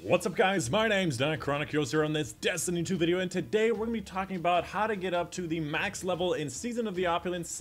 What's up guys, my name's Dychronic here on this Destiny 2 video, and today we're going to be talking about how to get up to the max level in Season of the Opulence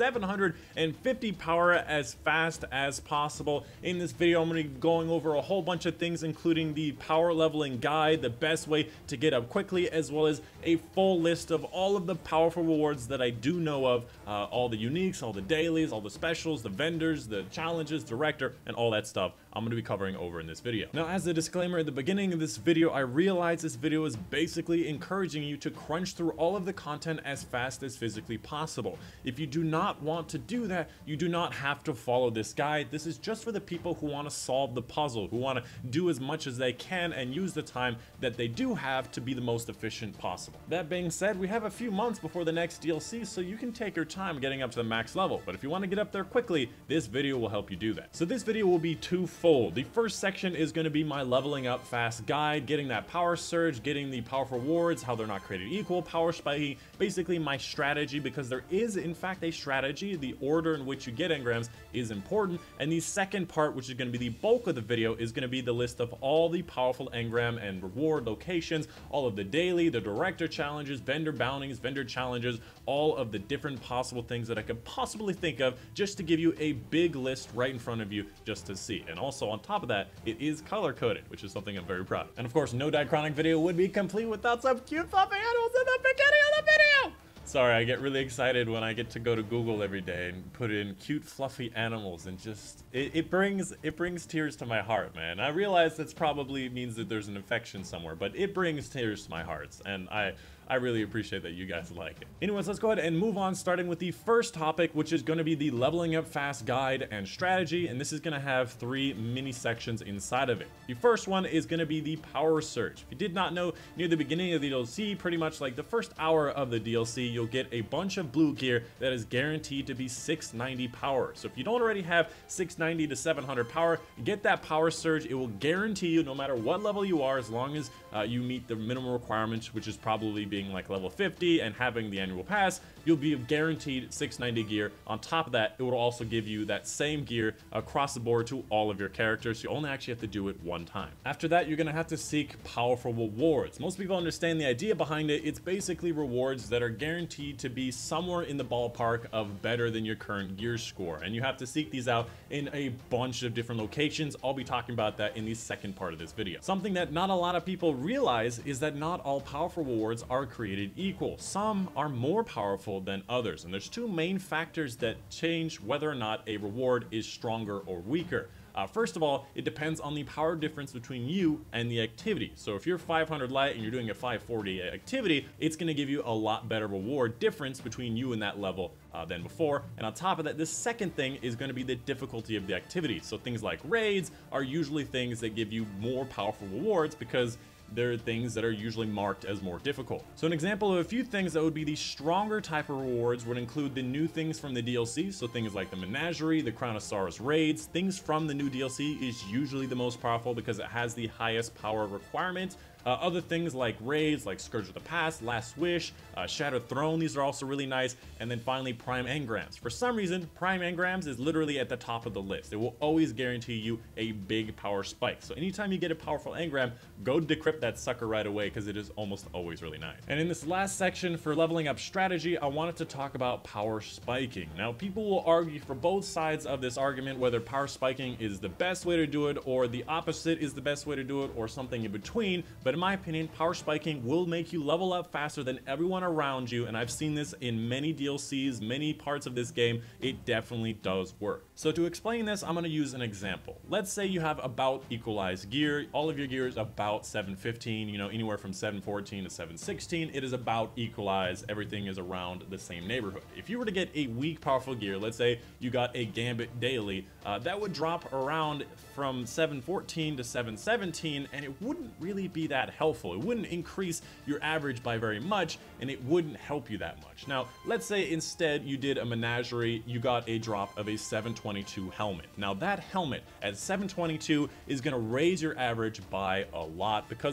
750 power as fast as possible. In this video I'm going to be going over a whole bunch of things, including the power leveling guide, the best way to get up quickly, as well as a full list of all of the powerful rewards that I do know of, all the uniques, all the dailies, all the specials, the vendors, the challenges, director, and all that stuff I'm going to be covering over in this video. Now, as a disclaimer at the beginning of this video, I realize this video is basically encouraging you to crunch through all of the content as fast as physically possible. If you do not want to do that, you do not have to follow this guide. This is just for the people who want to solve the puzzle, who want to do as much as they can and use the time that they do have to be the most efficient possible. That being said, we have a few months before the next DLC, so you can take your time getting up to the max level. But if you want to get up there quickly, this video will help you do that. So this video will be twofold. The first section is going to be my leveling up fast guide, getting that power surge, getting the powerful rewards, how they're not created equal, power spiking, basically my strategy, because there is in fact a strategy. The order in which you get engrams is important. And the second part, which is going to be the bulk of the video, is going to be the list of all the powerful engram and reward locations, all of the daily, the director challenges, vendor bounties, vendor challenges, all of the different possible things that I could possibly think of, just to give you a big list right in front of you just to see. And also on top of that, it is color coded, which is something I'm very proud of. And of course, no Dychronic video would be complete without some cute fluffy animals in the beginning of the video. Sorry, I get really excited when I get to go to Google every day and put in cute fluffy animals, and just it brings tears to my heart, man. I realize that's probably means that there's an infection somewhere, but it brings tears to my heart, and I really appreciate that you guys like it. Anyways, let's go ahead and move on, starting with the first topic, which is going to be the leveling up fast guide and strategy, and this is going to have 3 mini sections inside of it. The first one is going to be the power surge. If you did not know, near the beginning of the DLC, pretty much like the first hour of the DLC, you'll get a bunch of blue gear that is guaranteed to be 690 power. So if you don't already have 690 to 700 power, get that power surge. It will guarantee you, no matter what level you are, as long as you meet the minimum requirements, which is probably being like level 50 and having the annual pass, you'll be guaranteed 690 gear. On top of that, it will also give you that same gear across the board to all of your characters. You only actually have to do it one time. After that, you're gonna have to seek powerful rewards. Most people understand the idea behind it. It's basically rewards that are guaranteed to be somewhere in the ballpark of better than your current gear score, and you have to seek these out in a bunch of different locations. I'll be talking about that in the second part of this video. Something that not a lot of people realize is that not all powerful rewards are created equal. Some are more powerful than others, and there's 2 main factors that change whether or not a reward is stronger or weaker. First of all, it depends on the power difference between you and the activity. So if you're 500 light and you're doing a 540 activity, it's going to give you a lot better reward difference between you and that level than before. And on top of that, the second thing is going to be the difficulty of the activity. So things like raids are usually things that give you more powerful rewards because there are things that are usually marked as more difficult. So an example of a few things that would be the stronger type of rewards would include the new things from the DLC. So things like the Menagerie, the Crown of Sorrows raids, things from the new DLC is usually the most powerful because it has the highest power requirement. Other things like raids, like Scourge of the Past, Last Wish, Shattered Throne, these are also really nice. And then finally, Prime Engrams. For some reason, Prime Engrams is literally at the top of the list. It will always guarantee you a big power spike. So anytime you get a powerful engram, go decrypt that sucker right away because it is almost always really nice. And in this last section for leveling up strategy, I wanted to talk about power spiking. Now, people will argue for both sides of this argument, whether power spiking is the best way to do it or the opposite is the best way to do it or something in between. But in my opinion, power spiking will make you level up faster than everyone around you, and I've seen this in many DLCs, many parts of this game. It definitely does work. So to explain this, I'm going to use an example. Let's say you have about equalized gear. All of your gear is about 715, you know, anywhere from 714 to 716. It is about equalized. Everything is around the same neighborhood. If you were to get a weak powerful gear, let's say you got a Gambit daily, that would drop around from 714 to 717, and it wouldn't really be that helpful. It wouldn't increase your average by very much, and it wouldn't help you that much. Now, let's say instead you did a Menagerie, you got a drop of a 722 helmet. Now that helmet at 722 is going to raise your average by a lot because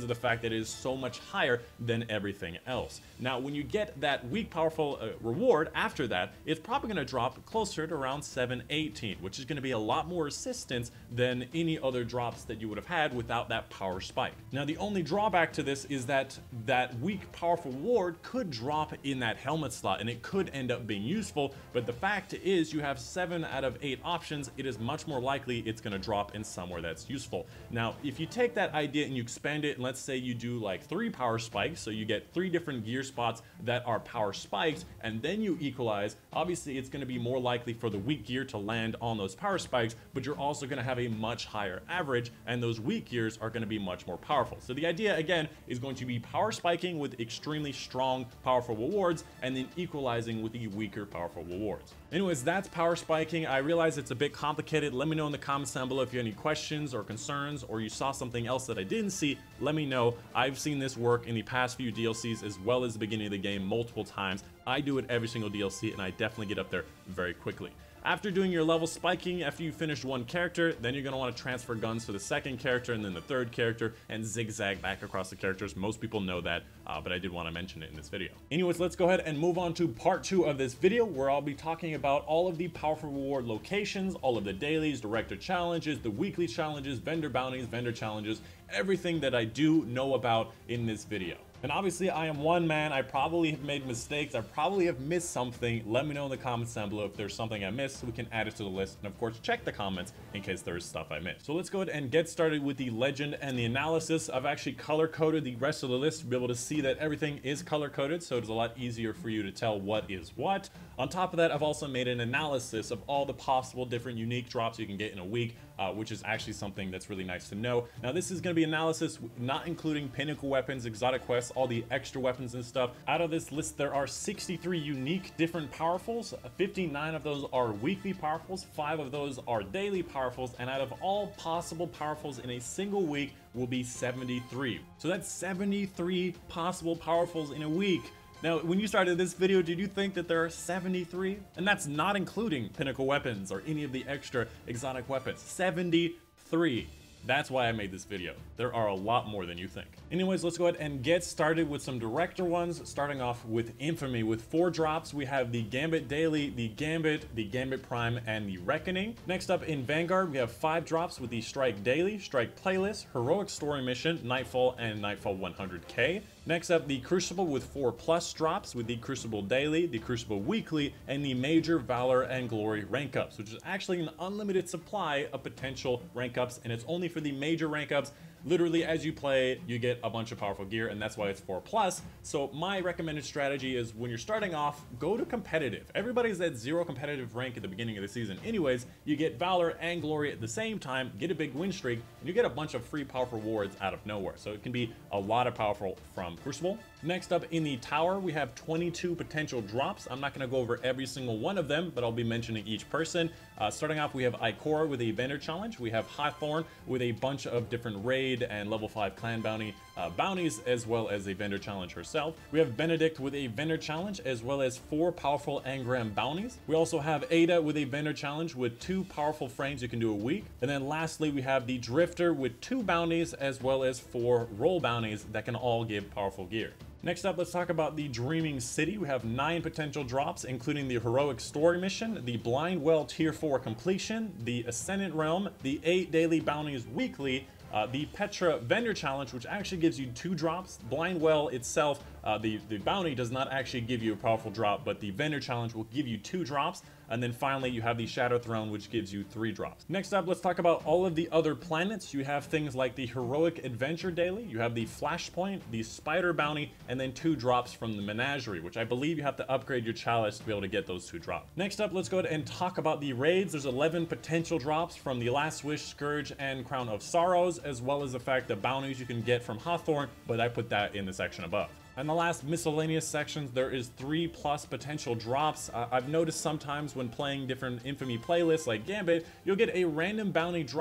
of the fact that it is so much higher than everything else. Now, when you get that weak powerful reward after that, it's probably going to drop closer to around 718, which is going to be a lot more assistance than any other drops that you would have had without that power spike. Now, the only drawback to this is that that weak powerful reward could drop in that helmet slot, and it could end up being useful, but the fact is you have 7 out of 8 options. It is much more likely it's going to drop in somewhere that's useful. Now, if you take that idea and you expand it, and let's say you do like 3 power spikes, so you get 3 different gear spots that are power spikes, and then you equalize, obviously it's going to be more likely for the weak gear to land on those power spikes, but you're also going to have a much higher average, and those weak gears are going to be much more powerful. So the idea again is going to be power spiking with extremely strong powerful rewards, and then equalizing with the weaker powerful rewards. Anyways, that's power spiking. I realize it's a bit complicated. Let me know in the comments down below if you have any questions or concerns, or you saw something else that I didn't see. Let me know. I've seen this work in the past few DLCs as well as the beginning of the game multiple times. I do it every single DLC, and I definitely get up there very quickly. After doing your level spiking, after you finish one character, then you're going to want to transfer guns to the second character and then the third character and zigzag back across the characters. Most people know that, but I did want to mention it in this video. Anyways, let's go ahead and move on to part 2 of this video, where I'll be talking about all of the powerful reward locations, all of the dailies, director challenges, the weekly challenges, vendor bounties, vendor challenges, everything that I do know about in this video. And obviously I am one man. I probably have made mistakes. I probably have missed something. Let me know in the comments down below if there's something I missed so we can add it to the list. And of course, check the comments in case there's stuff I missed. So let's go ahead and get started with the legend and the analysis. I've actually color coded the rest of the list to be able to see that everything is color coded, so it's a lot easier for you to tell what is what. On top of that, I've also made an analysis of all the possible different unique drops you can get in a week, which is actually something that's really nice to know. Now, this is going to be analysis not including pinnacle weapons, exotic quests, all the extra weapons and stuff. Out of this list, there are 63 unique different powerfuls. 59 of those are weekly powerfuls, 5 of those are daily powerfuls, and out of all possible powerfuls in a single week will be 73. So that's 73 possible powerfuls in a week. Now, when you started this video, did you think that there are 73? And that's not including pinnacle weapons or any of the extra exotic weapons. 73. That's why I made this video. There are a lot more than you think. Anyways, let's go ahead and get started with some director ones, starting off with Infamy. With 4 drops, we have the Gambit Daily, the Gambit Prime, and the Reckoning. Next up in Vanguard, we have 5 drops with the Strike Daily, Strike Playlist, Heroic Story Mission, Nightfall, and Nightfall 100K. Next up, the Crucible with 4+ drops with the Crucible Daily, the Crucible Weekly, and the Major Valor and Glory rank ups, which is actually an unlimited supply of potential rank ups, and it's only for the major rank ups. Literally, as you play, you get a bunch of powerful gear, and that's why it's 4+. So my recommended strategy is when you're starting off, go to competitive. Everybody's at 0 competitive rank at the beginning of the season. Anyways, you get Valor and Glory at the same time, get a big win streak, and you get a bunch of free powerful rewards out of nowhere. So it can be a lot of powerful from Crucible. Next up in the Tower, we have 22 potential drops. I'm not going to go over every single one of them, but I'll be mentioning each person. Starting off, we have Ikora with a vendor challenge. We have Hawthorne with a bunch of different raid and level 5 clan bounties, as well as a vendor challenge herself. We have Benedict with a vendor challenge, as well as 4 powerful engram bounties. We also have Ada with a vendor challenge with 2 powerful frames you can do a week. And then lastly, we have the Drifter with 2 bounties, as well as 4 roll bounties that can all give powerful gear. Next up, let's talk about the Dreaming City. We have 9 potential drops, including the Heroic Story Mission, the Blind Well Tier 4 Completion, the Ascendant Realm, the 8 Daily Bounties Weekly, the Petra Vendor Challenge, which actually gives you 2 drops. Blind Well itself, the bounty does not actually give you a powerful drop, but the Vendor Challenge will give you 2 drops. And then finally, you have the Shadow Throne, which gives you 3 drops. Next up, let's talk about all of the other planets. You have things like the Heroic Adventure Daily, you have the Flashpoint, the Spider Bounty, and then 2 drops from the Menagerie, which I believe you have to upgrade your chalice to be able to get those 2 drops. Next up, let's go ahead and talk about the raids. There's 11 potential drops from the Last Wish, Scourge, and Crown of Sorrows, as well as the fact that bounties you can get from Hawthorne, but I put that in the section above. And the last miscellaneous sections, there is 3+ potential drops. I've noticed sometimes when playing different Infamy playlists like Gambit, you'll get a random bounty drop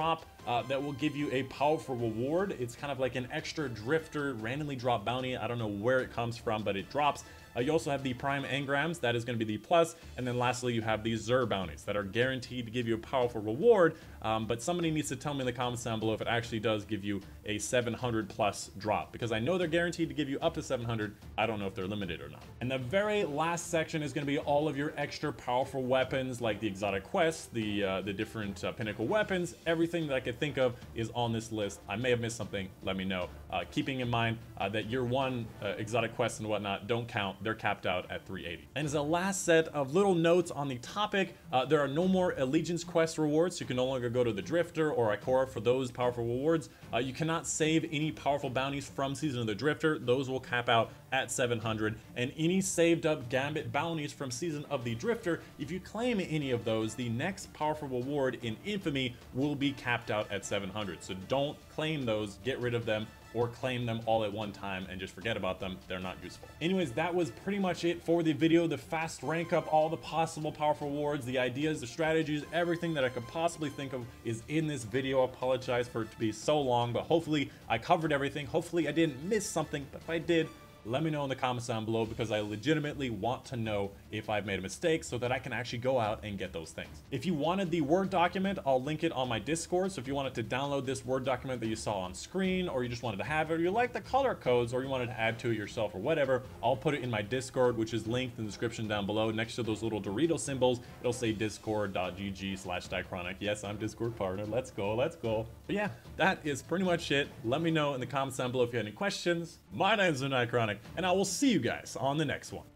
that will give you a powerful reward. It's kind of like an extra drifter randomly drop bounty. I don't know where it comes from, but it drops. You also have the Prime Engrams, that is going to be the plus, and then lastly you have the Zur bounties that are guaranteed to give you a powerful reward, but somebody needs to tell me in the comments down below if it actually does give you a 700 plus drop, because I know they're guaranteed to give you up to 700, I don't know if they're limited or not. And the very last section is going to be all of your extra powerful weapons, like the exotic quests, the different pinnacle weapons, everything that I could think of is on this list. I may have missed something, let me know. Keeping in mind that year one exotic quests and whatnot don't count. They're capped out at 380. And as a last set of little notes on the topic, there are no more Allegiance quest rewards. So you can no longer go to the Drifter or Ikora for those powerful rewards. You cannot save any powerful bounties from Season of the Drifter. Those will cap out at 700. And any saved up Gambit bounties from Season of the Drifter, if you claim any of those, the next powerful reward in Infamy will be capped out at 700. So don't claim those, get rid of them, or claim them all at one time and just forget about them. They're not useful. Anyways, that was pretty much it for the video. The fast rank up, all the possible powerful rewards, the ideas, the strategies, everything that I could possibly think of is in this video. I apologize for it to be so long, but hopefully I covered everything. Hopefully I didn't miss something, but if I did, let me know in the comments down below, because I legitimately want to know if I've made a mistake so that I can actually go out and get those things. If you wanted the Word document, I'll link it on my Discord. So if you wanted to download this Word document that you saw on screen, or you just wanted to have it, or you like the color codes, or you wanted to add to it yourself or whatever, I'll put it in my Discord, which is linked in the description down below. Next to those little Dorito symbols, it'll say discord.gg/Dychronic. Yes, I'm Discord partner. Let's go, let's go. But yeah, that is pretty much it. Let me know in the comments down below if you have any questions. My name's Dychronic, and I will see you guys on the next one.